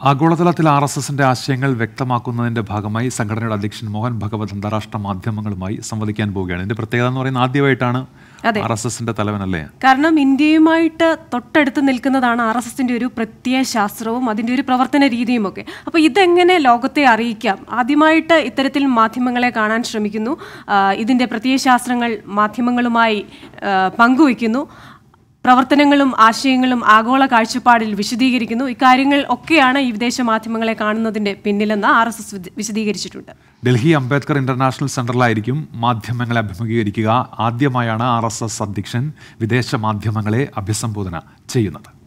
ആഗോളതലത്തിൽ RSSന്റെ ആശയങ്ങൾ വ്യക്തമാക്കുന്നതിന്റെ ഭാഗമായി സംഘടനയുടെ അധ്യക്ഷൻ മോഹൻ ഭഗവത് അന്താരാഷ്ട്ര മാധ്യമങ്ങളുമായി സംവദിക്കാൻ പോവുകയാണ്. ഇതിന്റെ പ്രത്യേകത എന്ന് പറയുന്നത് ആദ്യമായിട്ടാണ് RSSന്റെ തലവനല്ലേ? കാരണം ഇന്ത്യയുമായിട്ട് തൊട്ടടുത്ത് നിൽക്കുന്നതാണ് RSSന്റെ ഒരു പ്രത്യയശാസ്ത്രവും അതിൻ്റെ ഒരു പ്രവർത്തന രീതിയും ഒക്കെ. അപ്പോൾ ഇതെങ്ങനെ ലോകത്തെ അറിയിക്കാം? ആദ്യമായിട്ട് ഇത്തരത്തിൽ മാധ്യമങ്ങളെ കാണാൻ ശ്രമിക്കുന്നു, ഇതിൻ്റെ പ്രത്യയശാസ്ത്രങ്ങൾ മാധ്യമങ്ങളുമായി പങ്കുവയ്ക്കുന്നു, പ്രവർത്തനങ്ങളും ആശയങ്ങളും ആഗോള കാഴ്ചപ്പാടിൽ വിശദീകരിക്കുന്നു. ഇക്കാര്യങ്ങൾ ഒക്കെയാണ് ഈ വിദേശ മാധ്യമങ്ങളെ കാണുന്നതിന്റെ പിന്നിലെന്ന് RSS വിശദീകരിച്ചിട്ടുണ്ട്. ഡൽഹി അംബേദ്കർ ഇന്റർനാഷണൽ സെന്ററിലായിരിക്കും മാധ്യമങ്ങളെ അഭിമുഖീകരിക്കുക. ആദ്യമായാണ് RSS അധ്യക്ഷൻ വിദേശ മാധ്യമങ്ങളെ അഭിസംബോധന ചെയ്യുന്നത്.